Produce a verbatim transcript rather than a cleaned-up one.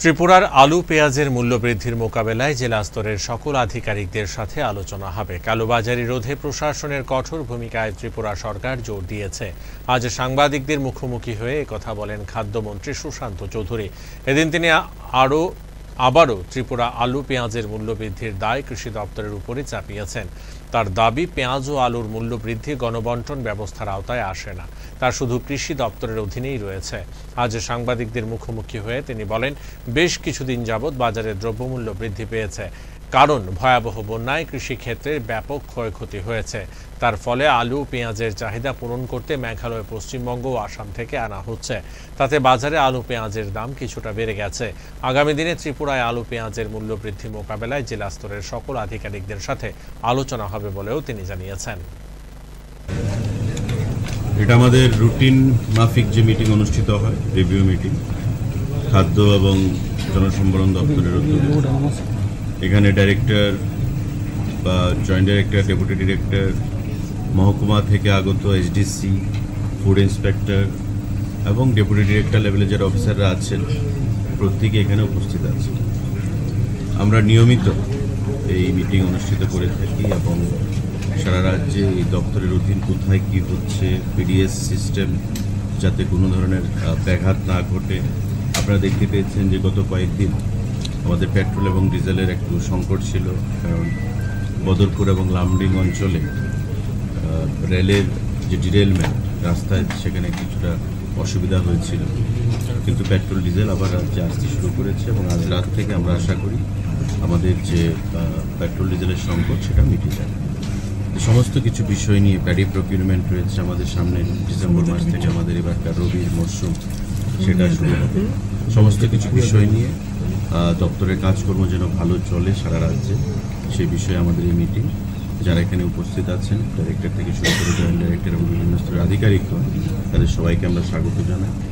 ত্রিপুরার আলু পেঁয়াজের মূল্যবৃদ্ধির মোকাবেলায় জেলা স্তরের সকল আধিকারিকদের সাথে আলোচনা হবে। কালোবাজারি রোধে প্রশাসনের কঠোর ভূমিকায় ত্রিপুরা সরকার জোর দিয়েছে। আজ সাংবাদিকদের মুখোমুখি হয়ে একথা বলেন খাদ্যমন্ত্রী সুশান্ত চৌধুরী। এদিন তিনি আরও আবারও ত্রিপুরা আলু পেঁয়াজের মূল্যবৃদ্ধির দায় কৃষি দপ্তরের উপরে চাপিয়েছেন। তার দাবি, পেঁয়াজ ও আলুর মূল্যবৃদ্ধি গণবন্টন ব্যবস্থার আওতায় আসে না, তা শুধু কৃষি দপ্তরের অধীনেই রয়েছে। আজ সাংবাদিকদের মুখোমুখি হয়ে তিনি বলেন, বেশ কিছুদিন যাবৎ বাজারে দ্রব্যমূল্য বৃদ্ধি পেয়েছে, কারণ ভয়াবহ বন্যায় কৃষিক্ষেত্রের ব্যাপক ক্ষয়ক্ষতি হয়েছে। তার ফলে আলু পেঁয়াজের চাহিদা পূরণ করতে মেঘালয়, পশ্চিমবঙ্গ ও আসাম থেকে আনা হচ্ছে। তাতে বাজারে আলু পেঁয়াজের দাম কিছুটা বেড়ে গেছে। আগামী দিনে ত্রিপুরায় আলু পেঁয়াজের মূল্য বৃদ্ধি মোকাবেলায় জেলা স্তরের সকল আধিকারিকদের সাথে আলোচনা হবে বলেও তিনি জানিয়েছেন। এটা আমাদের রুটিন মাফিক যে মিটিং অনুষ্ঠিত হয়, রিভিউ মিটিং, খাদ্য এবং জনসম্ভরণ দপ্তরের উদ্যোগে। এখানে ডাইরেক্টর বা জয়েন্ট ডাইরেক্টর, ডেপুটি ডিরেক্টর, মহকুমা থেকে আগত এসডিসি, ফুড ইন্সপেক্টর এবং ডেপুটি ডিরেক্টর লেভেলে যারা অফিসাররা আছেন প্রত্যেকে এখানে উপস্থিত আছে। আমরা নিয়মিত এই মিটিং অনুষ্ঠিত করে থাকি এবং সারা রাজ্যে এই দপ্তরের অধীন কোথায় কী হচ্ছে, পিডিএস সিস্টেম যাতে কোনো ধরনের ব্যাঘাত না ঘটে। আপনারা দেখতে পেয়েছেন যে গত কয়েকদিন আমাদের পেট্রোল এবং ডিজেলের একটু সংকট ছিল, কারণ বদরপুর এবং লামডিং অঞ্চলে রেলের যে ডিরেলমেন্ট, রাস্তায় সেখানে কিছুটা অসুবিধা হয়েছিল, কিন্তু পেট্রোল ডিজেল আবার রাজ্যে আসতে শুরু করেছে এবং আজ রাত থেকে আমরা আশা করি আমাদের যে পেট্রোল ডিজেলের সংকট সেটা মিটে যাবে। সমস্ত কিছু বিষয় নিয়ে প্যাডি প্রকিউরমেন্ট রয়েছে আমাদের সামনে, ডিসেম্বর মাস থেকে আমাদের এবারকার রবির মরশুম সেটা শুরু হবে। সমস্ত কিছু বিষয় নিয়ে দপ্তরের কাজকর্ম যেন ভালো চলে সারা রাজ্যে, সেই বিষয়ে আমাদের এই মিটিং। যারা এখানে উপস্থিত আছেন, ডাইরেক্টর থেকে শুরু করে জয়েন্ট ডাইরেক্টর এবং বিভিন্ন স্তরের আধিকারিক, তাদের সবাইকে আমরা স্বাগত জানাই।